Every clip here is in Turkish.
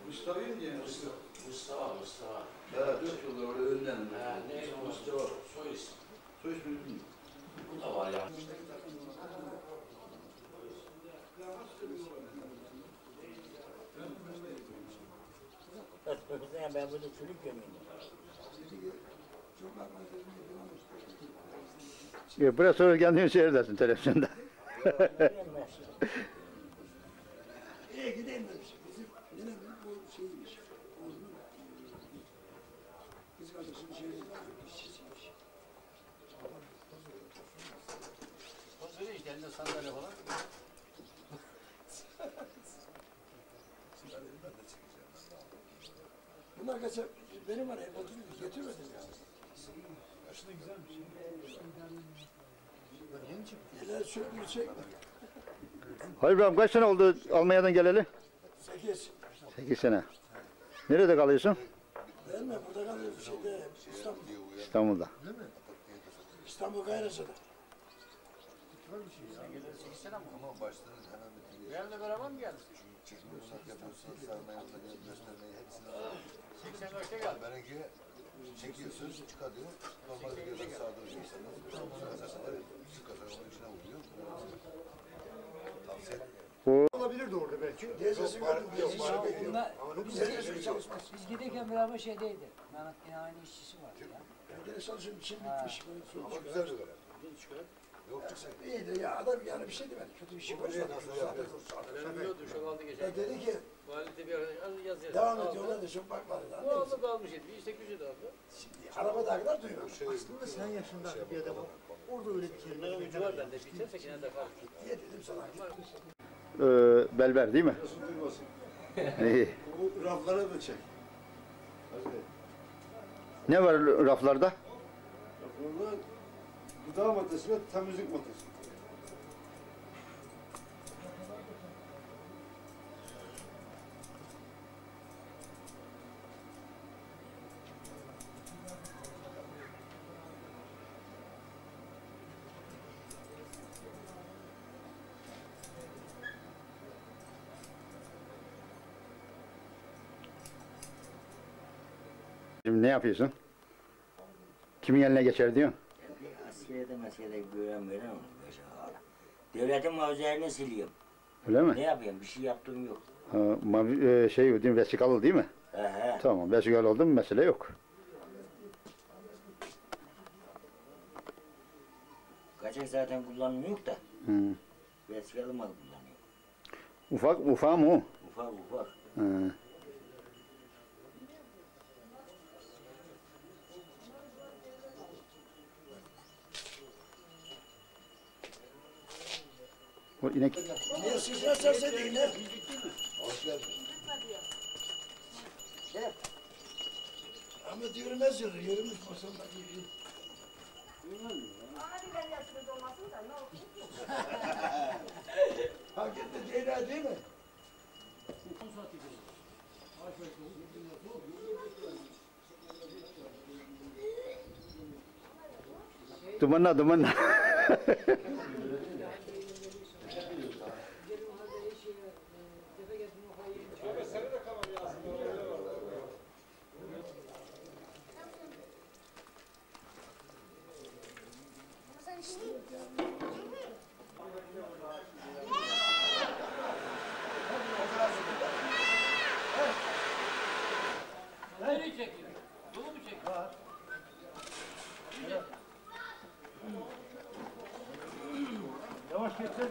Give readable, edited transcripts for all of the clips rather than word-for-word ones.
Mustafa'yı diye. Mustafa. Evet, 4 yıldır orada önden. Neyse Mustafa, soy isim. Soy ismi bilmiyorum. Bu da var ya. Ben burada çürük gömüyorum. Biraz sonra kendini seyredersin televizyonda. Gideyim demiş. Bizim bu şeymiş. Kız kardeşim işçisiymiş. O söyle işte elinde sandalye falan. Bunlar kaça benim araya getirmedim ya. Aslında güzelmiş. Neler çekme. Halil İbrahim kaç sene oldu Almanya'dan geleli? 8. 8 sene. Nerede kalıyorsun? Ben mi? Burada kalıyorum şeyde İstanbul'da. İstanbul Gayrası'da. Sen geleli 8 sene mi? Ama başlarız hemen bütün Benimle beraber mi geldin? çekmiyorsak yapıyorsak sarmayalım göstermeyi hepsini 84'te geldin. benimki çekiyorsun çıkarıyor. Normal bir yere sardırıyorsanız şu kadar onun içine vuruyor. Tavsiye Olabilirdi orada belki. Teyzesi var, gördüm. yok, var. Biz giderken beraber şeydeydi. Mehmet yine aynı işçisi vardı ya. Ben gene çalışıyorum. Çin bitmiş. ama güzel bir görev. Yok çıksın. İyiydi ya adam yani bir şey demedi. Kötü bir şey konuşmadı. Ben biliyordum şu kaldı geçen. Ya dedi ki Valide bir arkadaş yaz yaz. devam ediyorlar da çok bakmadı. Bu aldı kalmış yedi. İşte gücü de aldı. Şimdi arabadakiler duyuyor. Aslında sen yaşında bir adam Orada öyle bir kelime. Bunların gücü var bende. Biterse yine de kalır. Diye dedim sana. Belber değil mi? Nasıl duymasın? İyi. Bu raflara da çek. Hadi. Ne var raflarda? Raflarda gıda maddesi ve temizlik maddesi. Şimdi ne yapıyorsun? Kimin eline geçer diyorsun? Askerde güvenmiyorum. Devletin mavzerini siliyorum. Öyle mi? Ne yapayım? Bir şey yaptığım yok. Ha, şey değil mi? Vesikalı değil mi? He. Tamam, vesikalı oldu mu mesele yok. Kaçak zaten kullanmıyor da. Hı. Vesikalı mal kullanıyor. Ufak mı o? Ufak. Hı. O inek Niye siz nasıl deyin ne? hoş geldin. Ama yürümez yürümüş masamda değil. Abi yaşımız olmasın da ne olsun? Hakikaten Ceyda değil mi? dumanla. Nereye çekiyor? Dolu mu çekiyor? Yavaş getir.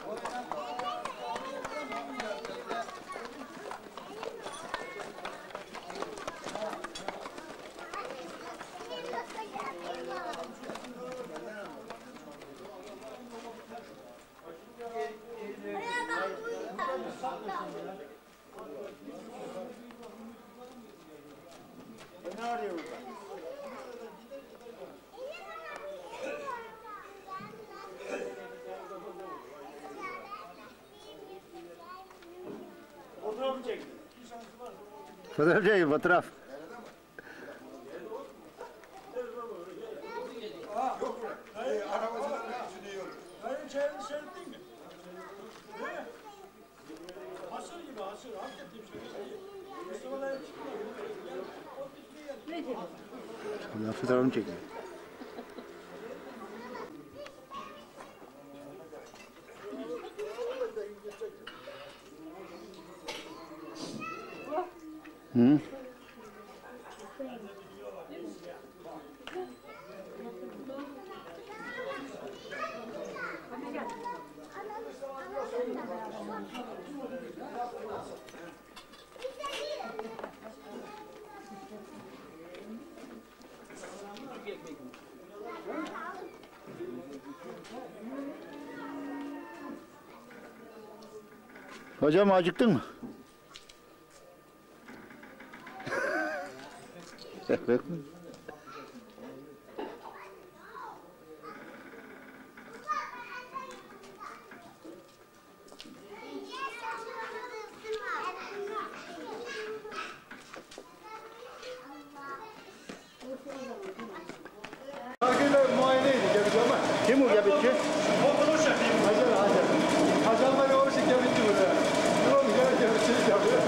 Ne arıyor burada? Fotoğrafı çek. Fotoğraf çekin, fotoğraf. Hayır çayını seyrettin mi? Ne? Hasır gibi hasır. Hakikaten bir şey. Allah fotoğrafını çekiyor. Hı? Hocam acıktın mı? Evet. Kim o gebetçi? Oturmuş yapayım. Hacer. Hacer'la konuşup gebetçi burada. Tamam mı? Gebetçilik yapıyor.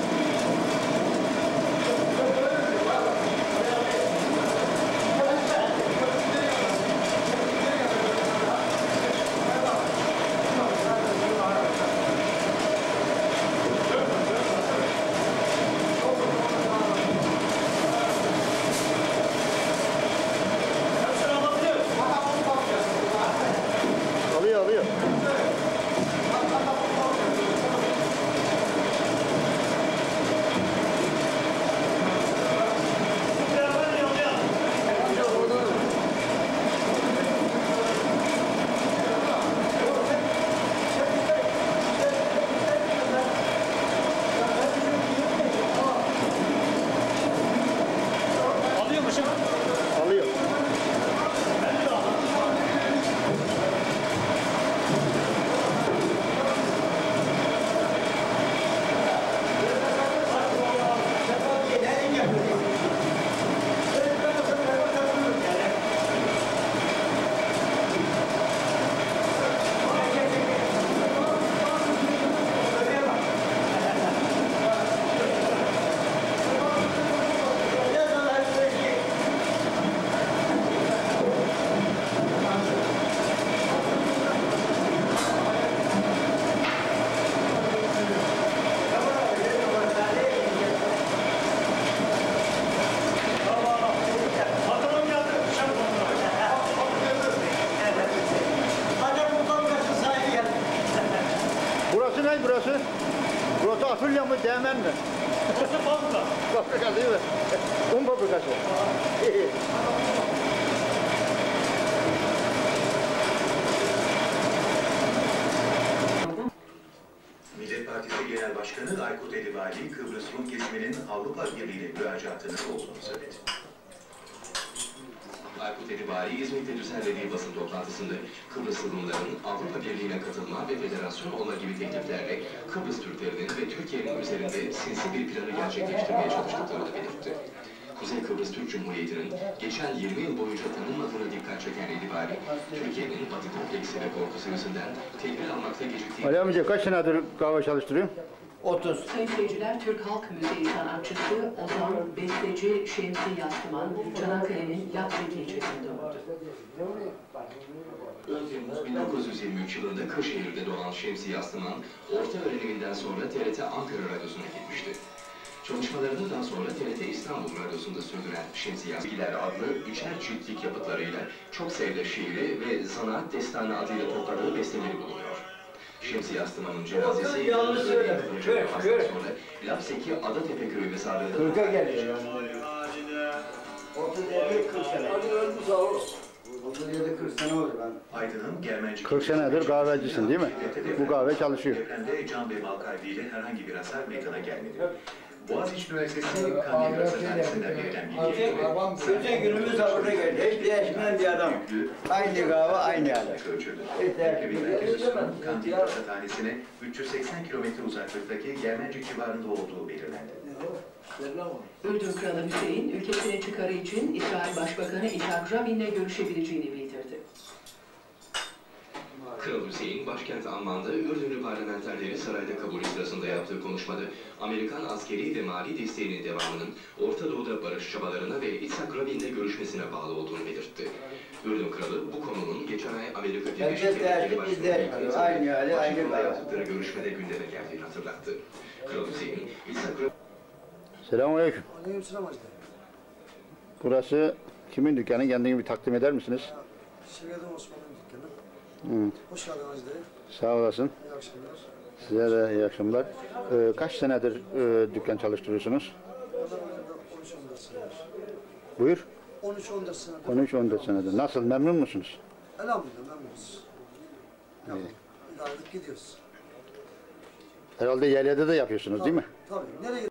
Alıyor. Alıyor. Burası ne burası? Burası Atılya mı, Değmen mi? Burası fabrika. Fabrika değil mi? Un fabrikası. Millet Partisi Genel Başkanı Aykut Edibali, Kıbrıs Rum kesiminin Avrupa Birliği'ne müracaatının olduğunu söyledi. Aykut Edibali, İzmit'te düzenlediği basın toplantısında Kıbrıs Rumların Avrupa Birliği'ne katılma ve federasyon olma gibi tekliflerle Kıbrıs Türklerinin ve Türkiye'nin üzerinde sinsi bir planı gerçekleştirmeye çalıştıklarını belirtti. Kuzey Kıbrıs Türk Cumhuriyeti'nin geçen 20 yıl boyunca tanınmadığına dikkat çeken Edibali, Türkiye'nin Batı kompleksi ve korkusu yüzünden tedbir almakta geciktiği... Ali amca kaç senedir kahve çalıştırıyorsun? 30. Sayın seyirciler, Türk Halk Müziği sanatçısı, ozan, besteci Şemsi Yastıman, Çanakkale'nin Lapri ilçesinde öldü. 10 Temmuz 1923 yılında Kırşehir'de doğan Şemsi Yastıman, orta öğreniminden sonra TRT Ankara Radyosu'na gitmişti. Çalışmalarını daha sonra TRT İstanbul Radyosu'nda sürdüren Şemsi Yastıman adlı 3'er ciltlik yapıtlarıyla çok sayıda şiiri ve zanaat destanı adıyla topladığı besteleri bulunuyor. Şemsi Yastıman'ın cenazesi yanlış söyle. Sonra Lapseki Adatepe köyü mezarlığında 40'a geliyor yani. 37-40 sene. Hadi öldü sağ ol. 37-40 sene oldu ben. Aydın'ın Germenci... 40 senedir kahvecisin değil mi? Bu kahve çalışıyor. Depremde can ve mal kaybıyla herhangi bir hasar meydana gelmedi. Boğaziçi Üniversitesi Kandil Rasathanesi'nden verilen bilgiye göre... Bütün günümüz burada geldi. Hiç değişmeyen bir adam. Aynı kahve, aynı adam. Depremin merkezi Kandil Rasathanesi'ne 380 kilometre uzaklıktaki Germenci civarında olduğu belirlendi. Ürdün Kralı Hüseyin, ülkesinin çıkarı için İsrail Başbakanı İshak Rabin'le görüşebileceğini bildirdi. Kral Hüseyin, başkent Amman'da Ürdünlü parlamenterleri sarayda kabulü sırasında yaptığı konuşmada Amerikan askeri ve mali desteğinin devamının Orta Doğu'da barış çabalarına ve İshak Rabin'le görüşmesine bağlı olduğunu belirtti. Ürdün Kralı bu konunun geçen ay Amerika Birleşik Devletleri Başkanı'nın yaptıkları görüşmede gündeme geldiğini hatırlattı. Kral Hüseyin, İshak Rabin... Selamünaleyküm. Aleykümselam Hacı. Burası kimin dükkanı? Kendini bir takdim eder misiniz? Şekerden Osman'ın dükkanı. Hoş geldin Hacı dayı. Sağ olasın. İyi akşamlar. Size de iyi akşamlar. Kaç senedir dükkan çalıştırıyorsunuz? Oradan 13-14 senedir. Buyur. 13-14 senedir. 13-14 senedir. Nasıl? Memnun musunuz? Elhamdülillah memnunuz. İdare edip gidiyoruz. Herhalde Yelya'da da yapıyorsunuz değil mi? Tabii. Nereye